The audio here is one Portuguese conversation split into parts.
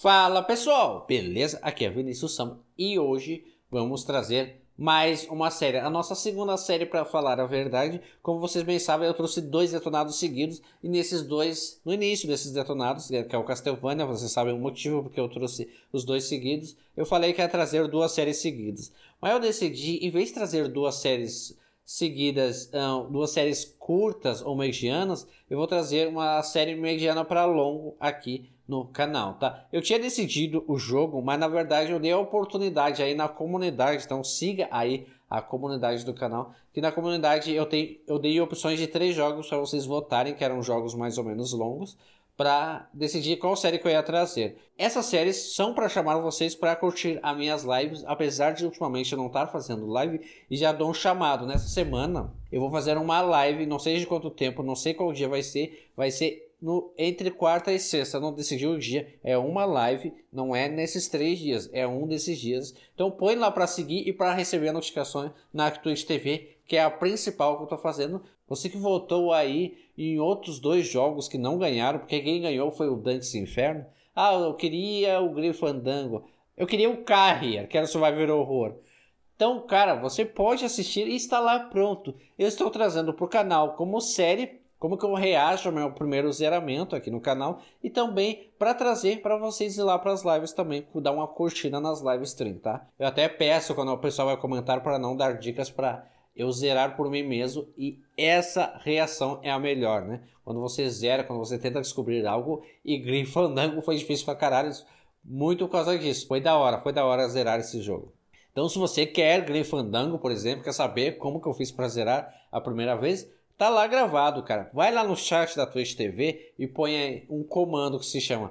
Fala pessoal, beleza? Aqui é Vinícius Sama e hoje vamos trazer mais uma série, a nossa segunda série para falar a verdade. Como vocês bem sabem, eu trouxe dois detonados seguidos e nesses dois, no início desses detonados, que é o Castlevania, vocês sabem o motivo porque eu trouxe os dois seguidos, eu falei que ia trazer duas séries seguidas, mas eu decidi, em vez de trazer duas séries seguidas, duas séries curtas ou medianas, eu vou trazer uma série mediana para longo aqui no canal, tá? Eu tinha decidido o jogo, mas na verdade eu dei a oportunidade aí na comunidade, então siga aí a comunidade do canal, que na comunidade eu dei opções de 3 jogos para vocês votarem, que eram jogos mais ou menos longos, para decidir qual série que eu ia trazer. Essas séries são para chamar vocês para curtir as minhas lives, apesar de ultimamente eu não estar fazendo live, e já dou um chamado. Nessa semana eu vou fazer uma live, não sei de quanto tempo, não sei qual dia vai ser entre quarta e sexta, não decidi o dia, é uma live, não é nesses 3 dias, é um desses dias. Então põe lá para seguir e para receber notificações na Twitch TV, que é a principal que eu tô fazendo. Você que votou aí em outros 2 jogos que não ganharam, porque quem ganhou foi o Dantes Inferno. Ah, eu queria o Grim Fandango, eu queria o Carrier, que era o Survivor Horror. Então, cara, você pode assistir e está lá pronto. Eu estou trazendo para o canal como série, como que eu reajo ao meu primeiro zeramento aqui no canal, e também para trazer para vocês ir lá para as lives também, dar uma curtida nas live stream, tá? Eu até peço quando o pessoal vai comentar para não dar dicas para eu zerar por mim mesmo, e essa reação é a melhor, né? Quando você zera, quando você tenta descobrir algo, e Grim Fandango foi difícil pra caralho, muito por causa disso. Foi da hora zerar esse jogo. Então se você quer Grim Fandango, por exemplo, quer saber como que eu fiz para zerar a primeira vez, tá lá gravado, cara. Vai lá no chat da Twitch TV e põe aí um comando que se chama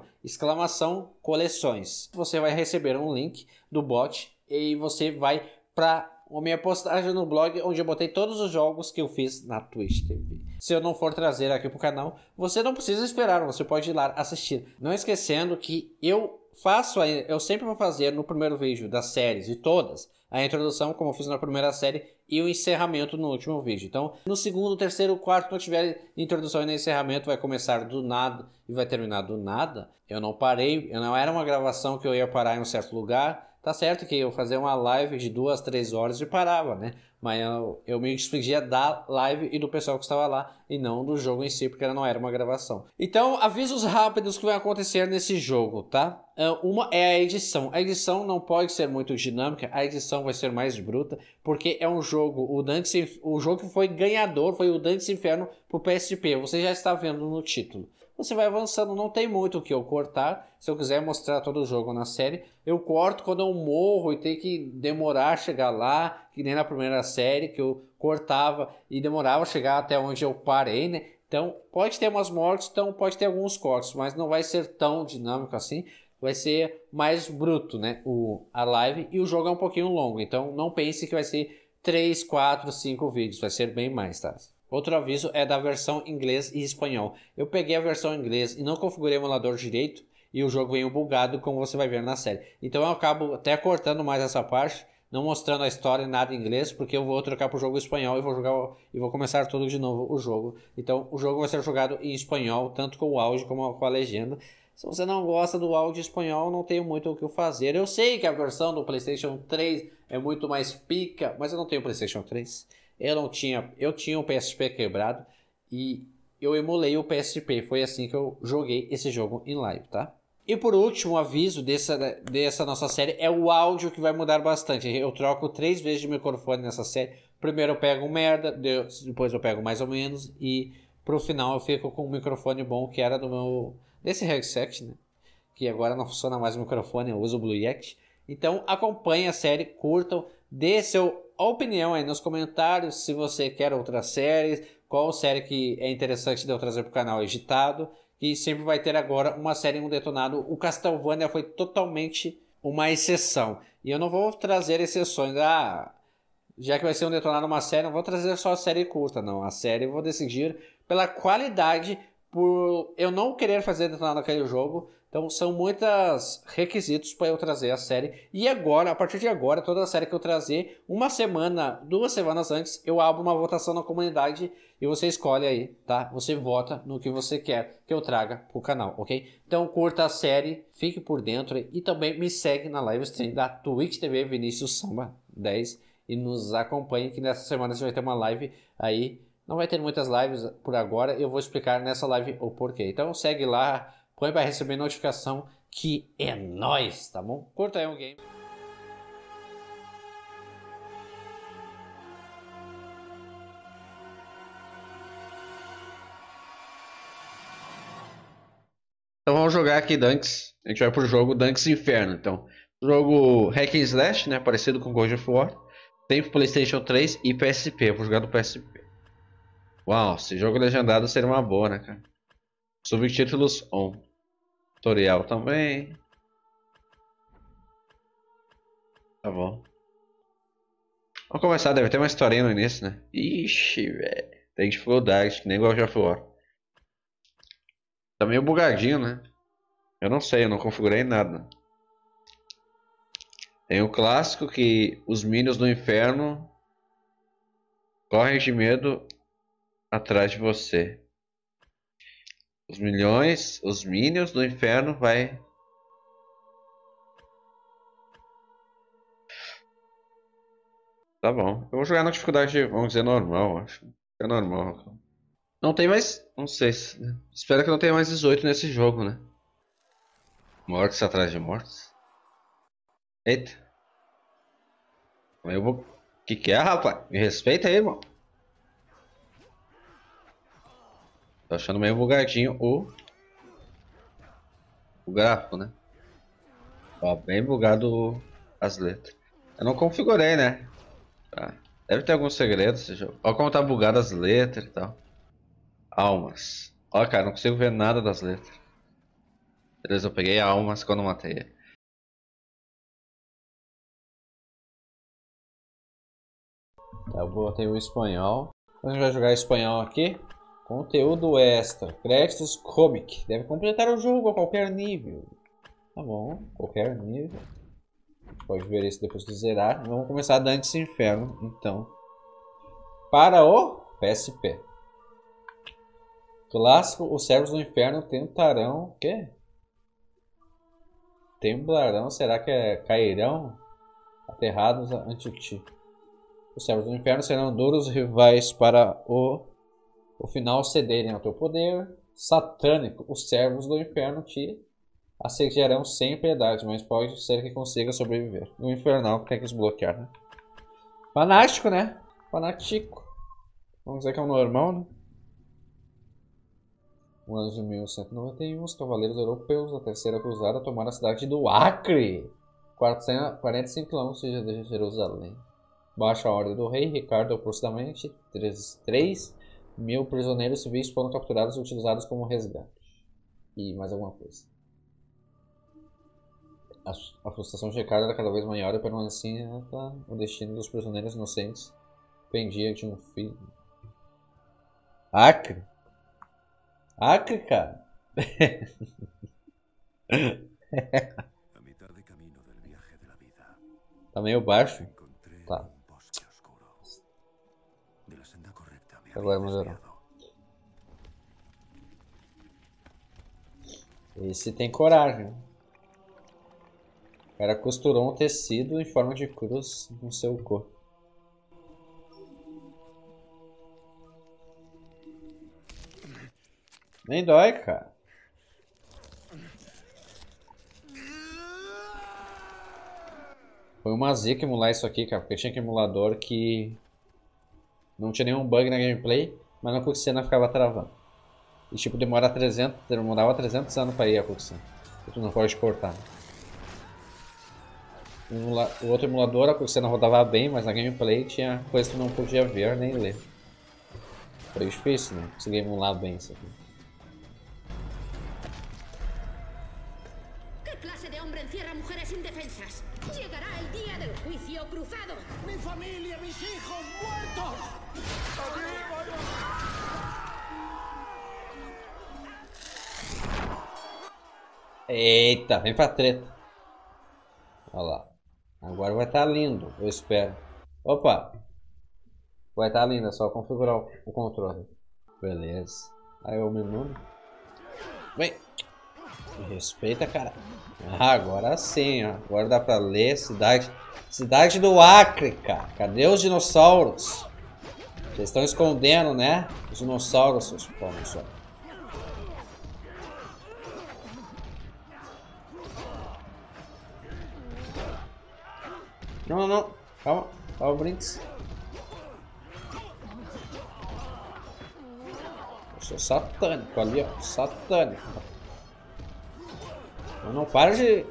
!coleções. Você vai receber um link do bot e você vai para a minha postagem no blog, onde eu botei todos os jogos que eu fiz na Twitch TV. Se eu não for trazer aqui pro canal, você não precisa esperar, você pode ir lá assistir. Não esquecendo que eu sempre vou fazer no primeiro vídeo das séries, de todas, a introdução, como eu fiz na primeira série, e o encerramento no último vídeo. Então, no segundo, terceiro, quarto, não tiver introdução e nem encerramento, vai começar do nada e vai terminar do nada. Eu não parei, não era uma gravação que eu ia parar em um certo lugar. Tá certo que eu fazia uma live de 2 a 3 horas e parava, né? Mas eu me despedia da live e do pessoal que estava lá, e não do jogo em si, porque ela não era uma gravação. Então, avisos rápidos que vai acontecer nesse jogo, tá? Uma é a edição. A edição não pode ser muito dinâmica, a edição vai ser mais bruta, porque é um jogo, o jogo que foi ganhador foi o Dantes Inferno pro PSP. Você já está vendo no título. Você vai avançando, não tem muito o que eu cortar. Se eu quiser mostrar todo o jogo na série, eu corto quando eu morro e tem que demorar a chegar lá, que nem na primeira série, que eu cortava e demorava a chegar até onde eu parei, né? Então, pode ter umas mortes, então pode ter alguns cortes, mas não vai ser tão dinâmico assim. Vai ser mais bruto, né? A live, e o jogo é um pouquinho longo, então não pense que vai ser 3, 4, 5 vídeos, vai ser bem mais, tá? Outro aviso é da versão inglês e espanhol. Eu peguei a versão inglês e não configurei o emulador direito, e o jogo veio bugado, como você vai ver na série. Então eu acabo até cortando mais essa parte, não mostrando a história e nada em inglês, porque eu vou trocar para o jogo espanhol e vou começar tudo de novo o jogo. Então o jogo vai ser jogado em espanhol, tanto com o áudio como com a legenda. Se você não gosta do áudio espanhol, não tenho muito o que fazer. Eu sei que a versão do PlayStation 3 é muito mais pica, mas eu não tenho PlayStation 3. Eu tinha o PSP quebrado e eu emulei o PSP. Foi assim que eu joguei esse jogo em live, tá? E por último, o aviso dessa nossa série é o áudio, que vai mudar bastante. Eu troco 3 vezes de microfone nessa série. Primeiro eu pego merda, depois eu pego mais ou menos, e pro final eu fico com um microfone bom, que era desse headset, né? Que agora não funciona mais o microfone, eu uso o Blue Yeti. Então acompanhe a série, curtam, dê sua opinião aí nos comentários, se você quer outras séries, qual série que é interessante de eu trazer para o canal editado, que sempre vai ter agora uma série, um detonado. O Castlevania foi totalmente uma exceção, e eu não vou trazer exceções, já que vai ser um detonado uma série, não vou trazer só a série curta, não. A série eu vou decidir pela qualidade, por eu não querer fazer detonado naquele jogo, Então são muitos requisitos para eu trazer a série. E agora, a partir de agora, toda a série que eu trazer, uma semana, 2 semanas antes, eu abro uma votação na comunidade e você escolhe aí, tá? Você vota no que você quer que eu traga pro canal, ok? Então curta a série, fique por dentro e também me segue na live stream da Twitch TV Vinícius Samba 10 e nos acompanhe que nessa semana você vai ter uma live aí. Não vai ter muitas lives por agora, eu vou explicar nessa live o porquê. Então segue lá, põe para receber notificação que é nóis, tá bom? Curta aí um game. Então vamos jogar aqui Danks. A gente vai pro jogo Danks Inferno. Então, jogo Hack and Slash, né? Parecido com God of War. Tem pro PlayStation 3 e PSP. Eu vou jogar do PSP. Uau, esse jogo legendado seria uma boa, né, cara? Subtítulos on. Tutorial também. Tá bom. Vamos começar, deve ter uma historinha no início, né? Ixi, velho. Tem dificuldade, que nem God of War. Tá meio bugadinho, né? Eu não sei, eu não configurei nada. Tem o clássico que os minions do inferno correm de medo atrás de você. Os minions do inferno vai... Tá bom. Eu vou jogar na dificuldade, vamos dizer, normal, acho. É normal. Não tem mais... Não sei. Espero que não tenha mais 18 nesse jogo, né? Mortes atrás de mortes. Eita. Eu vou... Que é, rapaz? Me respeita aí, irmão. Tô achando meio bugadinho o gráfico, né? Ó, bem bugado as letras. Eu não configurei, né? Tá. Deve ter alguns segredos esse jogo. Olha como tá bugado as letras e tal. Almas. Ó, cara, não consigo ver nada das letras. Beleza, eu peguei almas quando matei ele. Tá, eu botei o espanhol. A gente vai jogar espanhol aqui. Conteúdo extra. Créditos comic. Deve completar o jogo a qualquer nível. Tá bom, qualquer nível. A gente pode ver isso depois que zerar. Vamos começar Dantes Inferno, então. Para o PSP. Clássico, os servos do inferno tentarão... O quê? Temblarão? Será que cairão? Aterrados ante ti. Os servos do inferno serão duros rivais para o final cederem ao teu poder. Satânico, os servos do inferno te assediarão sem piedade, mas pode ser que consiga sobreviver. O infernal tem que desbloquear, né? Fanático, né? Fanático. Vamos dizer que é um normal, né? No ano de 1191, os cavaleiros europeus da Terceira Cruzada tomaram a cidade do Acre, 45 km de Jerusalém. Baixa a ordem do rei Ricardo, aproximadamente 3.000 prisioneiros civis foram capturados e utilizados como resgate. E mais alguma coisa. A frustração de Ricardo era cada vez maior e permanecia o destino dos prisioneiros inocentes pendia de um filho. Acre? Acre, cara? Tá meio baixo? Tá. Agora melhorou. Esse tem coragem. O cara costurou um tecido em forma de cruz no seu corpo. Nem dói, cara. Foi uma zica emular isso aqui, cara, porque tinha que emulador que não tinha nenhum bug na gameplay, mas na cutscene ficava travando. E tipo, demorava 300 anos pra ir a cutscene. E tu não pode cortar. O outro emulador, a cutscene rodava bem, mas na gameplay tinha coisa que tu não podia ver nem ler. Foi difícil, né? Consegui emular bem isso aqui. ¿Qué clase de hombre encierra mujeres indefensas? Llegará el día del juicio cruzado. ¡Mi familia, mis hijos muertos! Eita, vem pra treta. Olha lá. Agora vai estar lindo, eu espero. Opa! Vai estar lindo, é só configurar o controle. Beleza. Aí o menu. Vem! Me respeita, cara. Ah, agora sim, ó. Agora dá pra ler cidade. Cidade do Acre, cara. Cadê os dinossauros? Vocês estão escondendo, né? Os dinossauros, seus pães, ó. Não, não, não. Calma. Calma, Brinks. Eu sou satânico ali, ó. Satânico. Eu não paro de...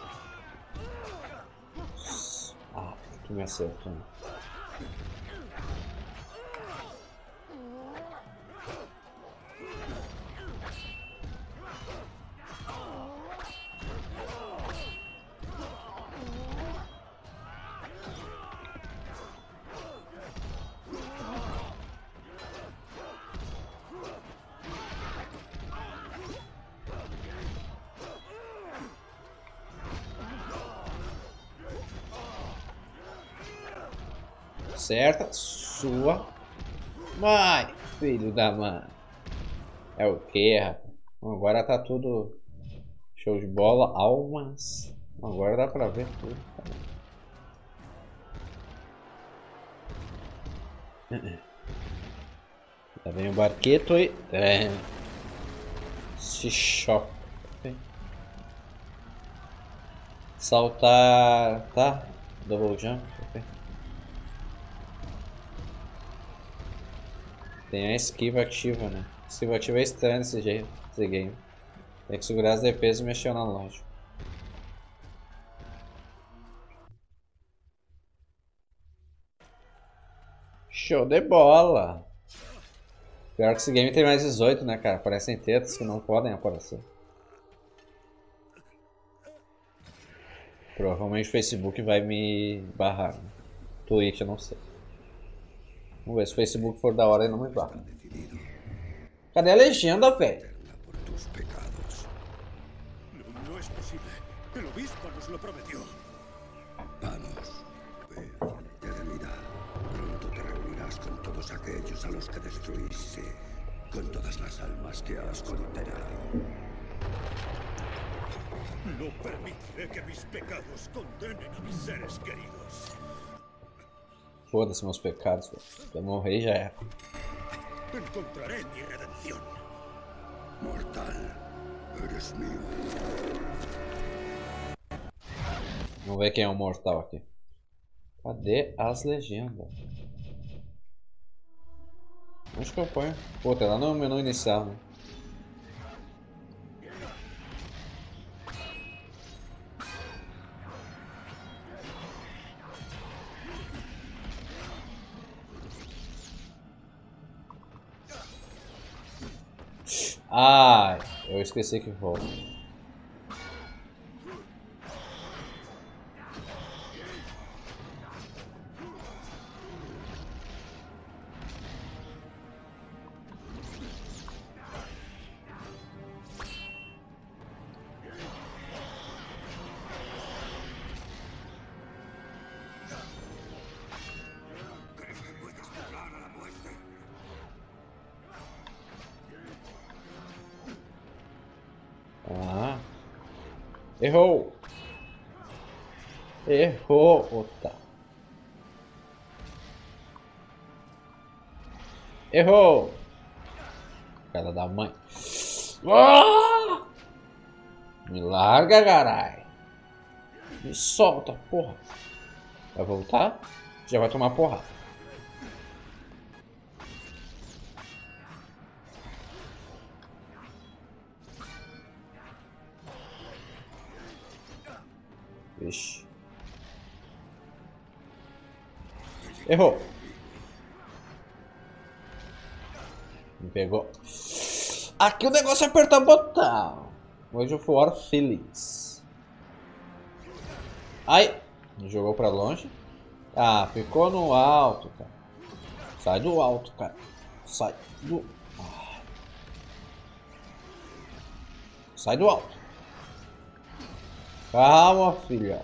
Ah, que me acertou. Certa sua mãe, filho da mãe. É o que, rapaz? Agora tá tudo show de bola. Almas. Agora dá pra ver tudo. Tá vendo o barqueto e... Se choca. Saltar... Tá? Double jump. Tem a esquiva ativa, né? Esquiva ativa é estranho desse jeito, esse game. Tem que segurar as DPs e mexer na loja. Show de bola! Pior que esse game tem mais 18, né, cara? Aparecem tetas que não podem aparecer. Provavelmente o Facebook vai me barrar. Né? Twitch, eu não sei. Vamos ver se o Facebook for da hora e não me barra. Cadê a legenda, velho? No es posible. El obispo nos lo prometió. Vamos, ve, eternidad. Pronto te reunirás con todos aquellos a los que destruiste, con todas las almas que has condenado. No permitiré que mis pecados condenen a mis seres queridos. Foda-se meus pecados, velho. Se eu morrer já é. Encontraré mi redención. Mortal, eres mío. Vamos ver quem é o mortal aqui. Cadê as legendas? Onde que eu ponho? Pô, tá lá no menu inicial, né? Ah, eu esqueci que volta. Ah, errou! Errou, otário! Errou! Cara da mãe! Ah! Me larga, carai! Me solta, porra! Vai voltar? Já vai tomar porrada. Vixe. Errou. Me pegou. Aqui o negócio é apertar o botão. Hoje eu for feliz. Ai. Jogou pra longe. Ah, ficou no alto, cara. Sai do alto, cara. Sai do... Sai do alto. Calma, filha.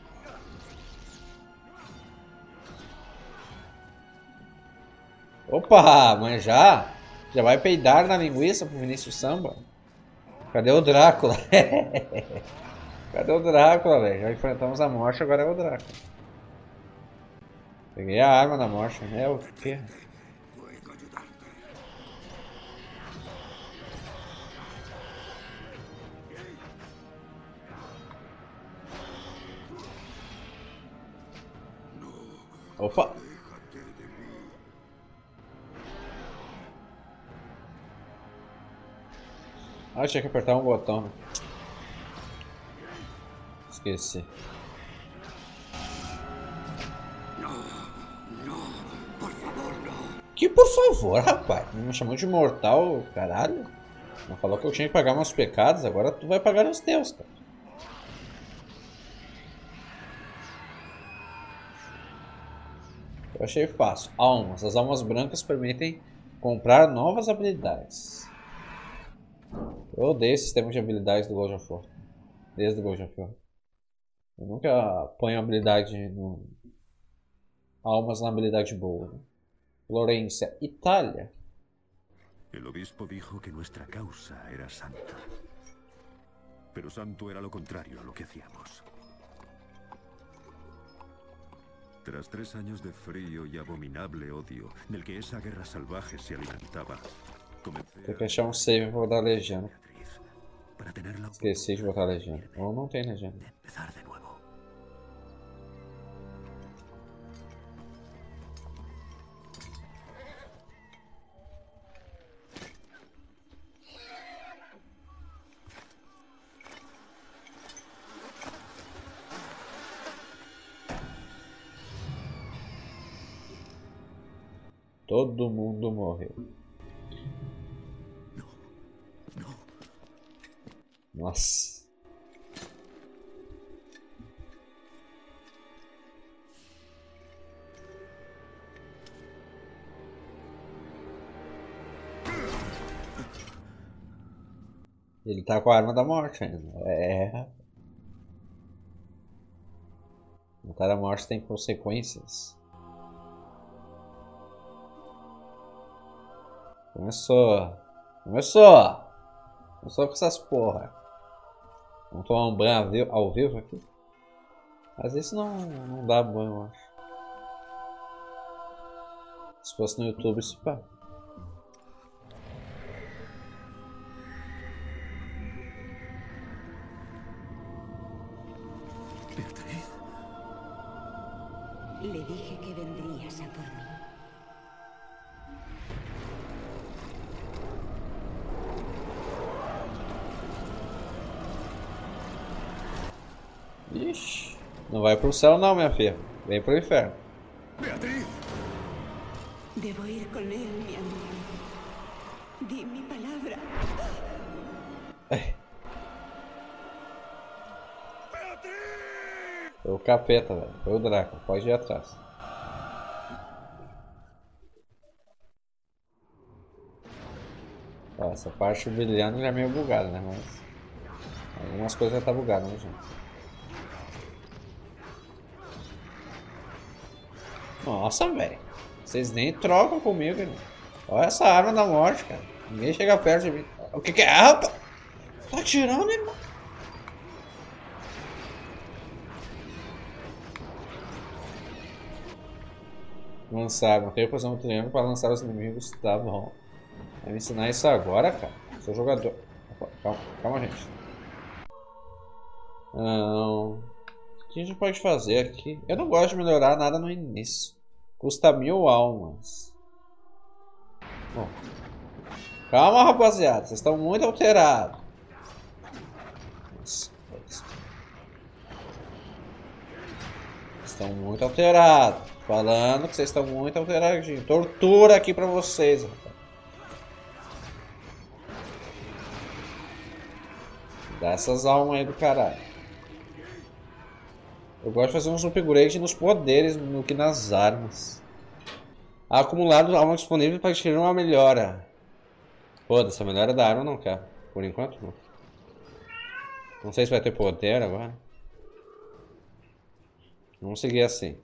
Opa, mas já? Já vai peidar na linguiça pro Vinícius Samba? Cadê o Drácula? Cadê o Drácula, velho? Já enfrentamos a morte, agora é o Drácula. Peguei a arma da morte. É o quê? Opa! Ah, tinha que apertar um botão, né? Esqueci. Que por favor, rapaz? Me chamou de mortal, caralho. Não falou que eu tinha que pagar meus pecados, agora tu vai pagar os teus, cara. Eu achei fácil. Almas. As almas brancas permitem comprar novas habilidades. Eu odeio esse sistema de habilidades do God of War. Desde o God of War. Eu nunca ponho habilidade no... almas na habilidade boa. Né? Florencia, Itália. El obispo dijo que nuestra causa era santa. Pero santo era lo contrario a lo que hacíamos. Tras 3 años de frío y abominable odio, del que esa guerra salvaje se alimentaba, comencé Tem que achar um save pra botar a legenda. para tener la Esqueci de botar a legenda. Ou não tem legenda. de empezar de nuevo. Todo mundo morreu. Nossa. Ele tá com a arma da morte ainda. É. Matar a morte tem consequências. Começou. Começou com essas porra. Vamos tomar um banho ao vivo aqui? Mas isso não dá banho, eu acho. Se fosse no YouTube, isso pá. Beatriz. Le dije que vendrías a por mí. Ixi, não vai pro céu não, minha filha. Vem pro inferno. Beatriz. Debo ir con él, mi amigo. Di mi palabra. Foi o capeta, velho. Foi o Drácula. Pode ir atrás. Ó, essa parte brilhando já é meio bugada, né? Mas algumas coisas já tá bugada, né, gente? Nossa, velho. Vocês nem trocam comigo, né? Olha essa arma da morte, cara. Ninguém chega perto de mim. O que é, rapaz? Tá atirando, irmão? Lançar. Não tenho que fazer um triângulo para lançar os inimigos. Tá bom. Vai me ensinar isso agora, cara. Sou jogador. Opa, calma, calma, gente. Não. O que a gente pode fazer aqui? Eu não gosto de melhorar nada no início. Custa 1000 almas. Bom. Calma, rapaziada. Vocês estão muito alterados. Nossa, estão muito alterados. Falando que vocês estão muito alterados. Tortura aqui pra vocês, rapaz. Dá essas almas aí do caralho. Eu gosto de fazer uns upgrades nos poderes do que nas armas. Acumulado alma disponível para adquirir uma melhora. Foda-se, a melhora da arma eu não quero. Por enquanto não. Não sei se vai ter poder agora. Vamos seguir assim.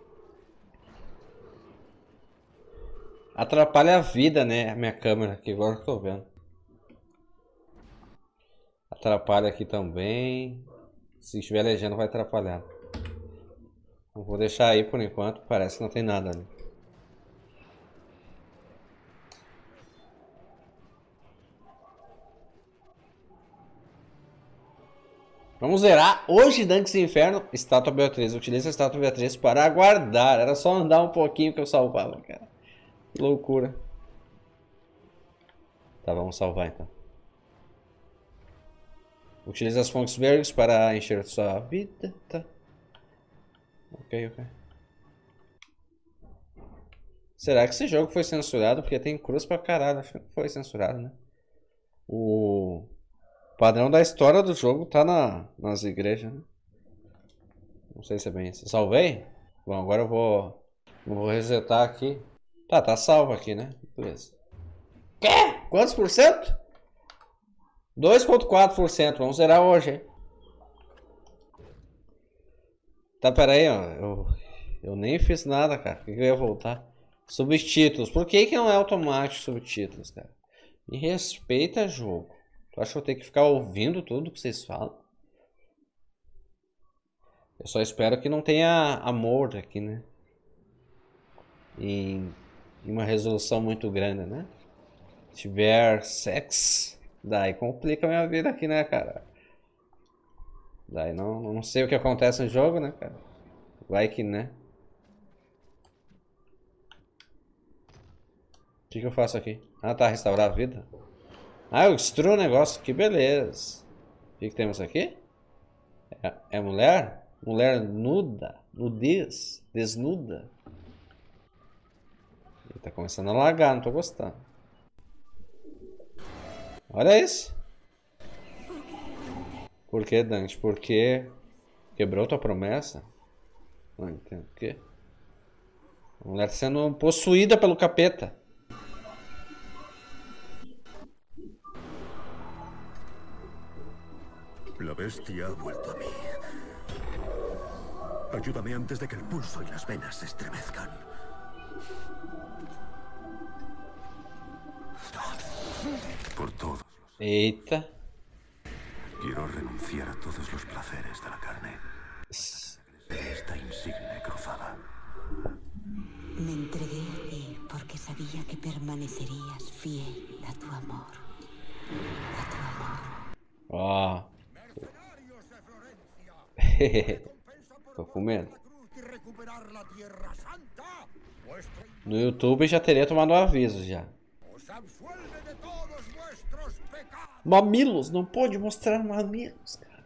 Atrapalha a vida, né? A minha câmera aqui, agora que eu tô vendo. Atrapalha aqui também. Se estiver legenda vai atrapalhar. Eu vou deixar aí por enquanto. Parece que não tem nada ali. Vamos zerar hoje Dantes Inferno. Estátua Beatriz. Utiliza a Estátua Beatriz para aguardar. Era só andar um pouquinho que eu salvava, cara. Que loucura. Tá, vamos salvar então. Utiliza as fontes verdes para encher sua vida. Tá. Ok. Será que esse jogo foi censurado? Porque tem cruz pra caralho. Acho que não foi censurado, né? O padrão da história do jogo tá nas igrejas, né? Não sei se é bem isso. Salvei? Bom, agora eu vou resetar aqui. Tá salvo aqui, né? Beleza. Quê? Quantos por cento? 2,4%. Vamos zerar hoje, hein? Tá, pera aí, ó. Eu nem fiz nada, cara. Por que eu ia voltar? Subtítulos. Por que não é automático subtítulos, cara? Me respeita, jogo. Tu acha que eu tenho que ficar ouvindo tudo que vocês falam? Eu só espero que não tenha amor aqui, né? Em uma resolução muito grande, né? Se tiver sexo, daí complica a minha vida aqui, né, cara? Daí não sei o que acontece no jogo, né, cara? Vai que, né? O que eu faço aqui? Ah, tá, restaurar a vida. Ah, eu destruo o negócio, que beleza. O que temos aqui? É mulher? Mulher nuda, nudez, desnuda. Tá começando a lagar, não tô gostando. Olha isso. Por que, Dante? Porque quebrou tua promessa? Não entendo o quê? A mulher sendo possuída pelo capeta. La bestia ha vuelto a mí. Ayúdame antes de que el pulso y las venas se estremezcan. Por todos. Eita. Quiero renunciar a todos los placeres de la carne. Esta insigne cruzada. Me entregué a ti porque sabía que permanecerías fiel a tu amor. A tu amor. Ó. Tô com medo. No YouTube já teria tomado um aviso já. Mamilos, não pode mostrar mamilos, cara.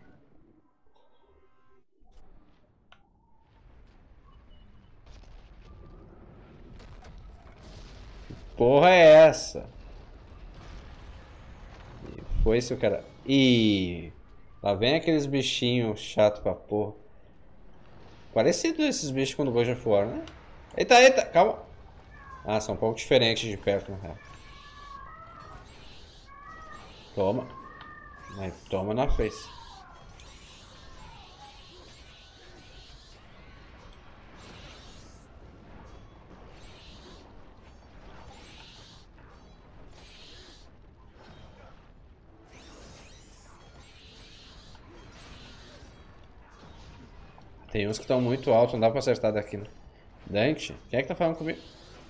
Que porra é essa? E foi isso, cara. Ih, lá vem aqueles bichinhos chato pra porra. Parecido esses bichos quando God of War, né? Eita, calma. Ah, são um pouco diferentes de perto, na real. Toma. Aí, toma na face. Tem uns que estão muito altos, não dá pra acertar daqui, né? Dante, quem é que tá falando comigo?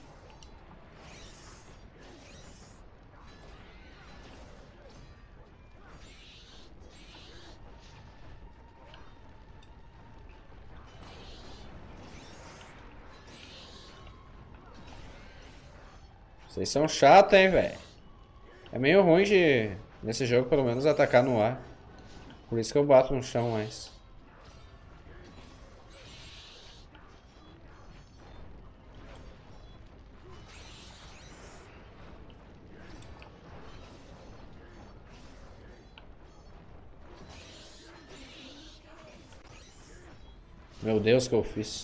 Vocês são chatos, hein, velho. É meio ruim de, nesse jogo, pelo menos, atacar no ar. Por isso que eu bato no chão mais. Meu Deus, que eu fiz.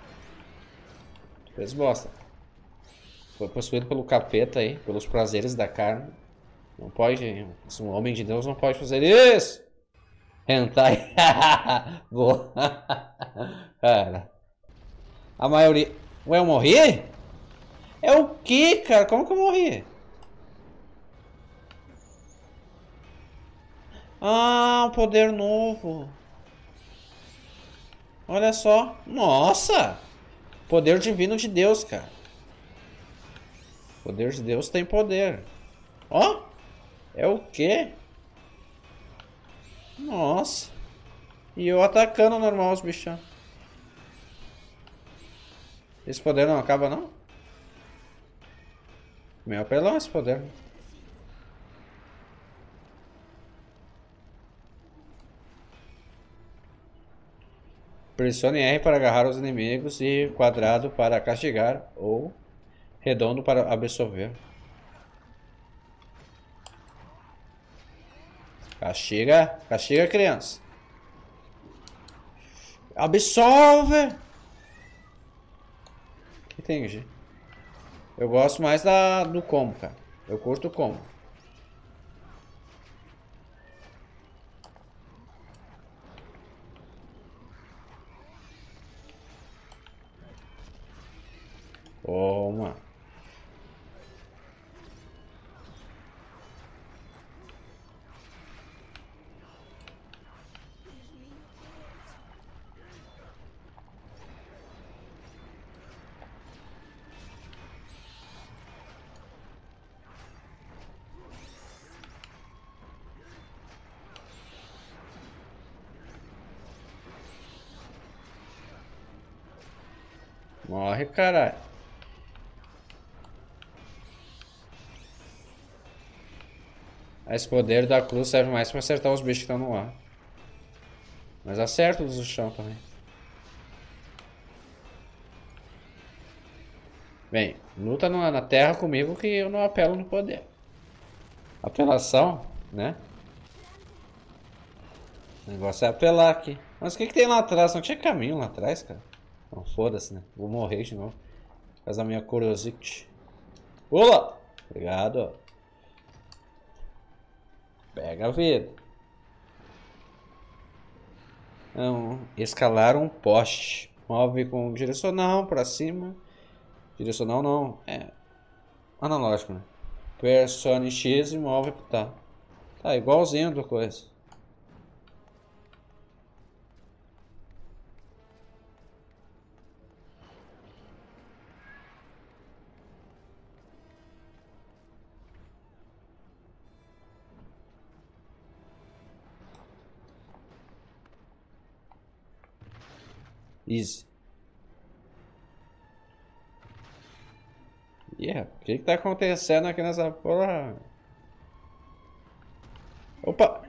Fez bosta. Foi possuído pelo capeta aí, pelos prazeres da carne. Não pode. Um homem de Deus não pode fazer isso! Hentai. Boa. Cara. A maioria... Ué, eu morri? É o que, cara? Como que eu morri? Ah, um poder novo. Olha só. Nossa! Poder divino de Deus, cara. Poder de Deus tem poder. Ó! É o quê? Nossa. E eu atacando normal os bichão. Esse poder não acaba, não? Meu apelão esse poder. Pressione R para agarrar os inimigos e quadrado para castigar ou redondo para absolver. Castiga, castiga a criança. Absolve! Entendi. Eu gosto mais do combo, cara. Eu curto o combo. Toma. Morre, caralho. Esse poder da cruz serve mais pra acertar os bichos que estão no ar. Mas acerta os do chão também. Bem, luta na terra comigo que eu não apelo no poder. Apelação, né? O negócio é apelar aqui. Mas o que tem lá atrás? Não tinha caminho lá atrás, cara? Não, foda-se, né? Vou morrer de novo. Por causa da minha curiosity. Pula! Obrigado. Pega a vida. Não, escalar um poste. Move com direcional pra cima. Direcional não, é analógico, né? Pressione X e move. Tá. Tá igualzinho do coisa. Easy. Yeah, o que tá acontecendo aqui nessa porra? Opa!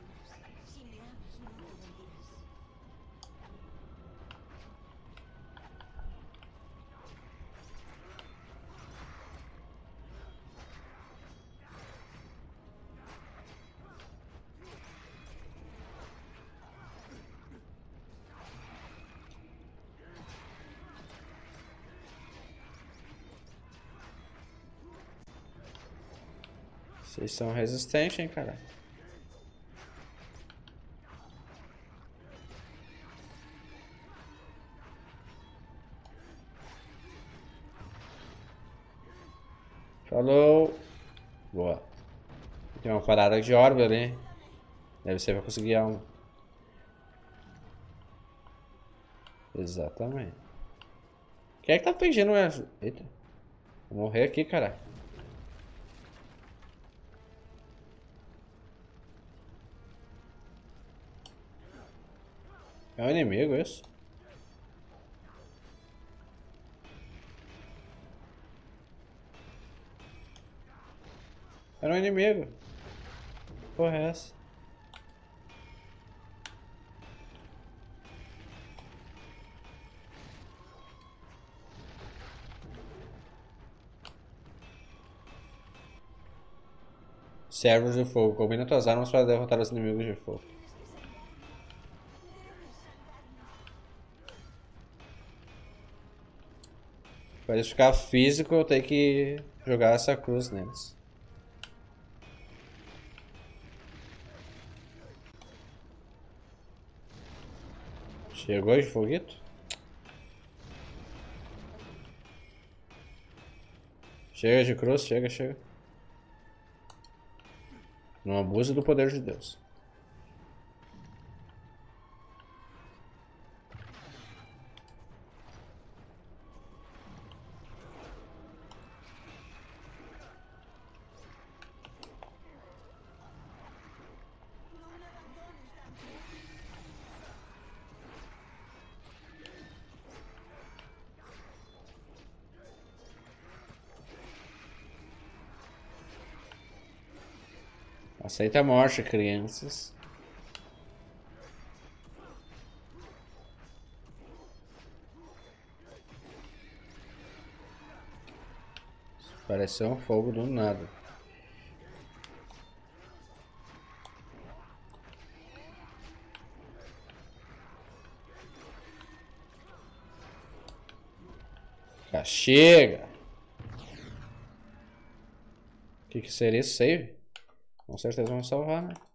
Vocês são resistentes, hein, cara? Falou! Boa. Tem uma parada de órbita ali. Deve ser pra conseguir a um. Exatamente. Quem é que tá pedindo ajuda? Eita. Vou morrer aqui, cara. É um inimigo isso? Era um inimigo. Porra é essa? Servos de fogo. Combina tuas armas para derrotar os inimigos de fogo. Para eles ficar físico, eu tenho que jogar essa cruz neles. Chegou de foguito? Chega de cruz, chega. Não abuse do poder de Deus. Aceita a morte, crianças. Pareceu um fogo do nada. Já chega! O que seria esse save? Com certeza vamos salvar, né?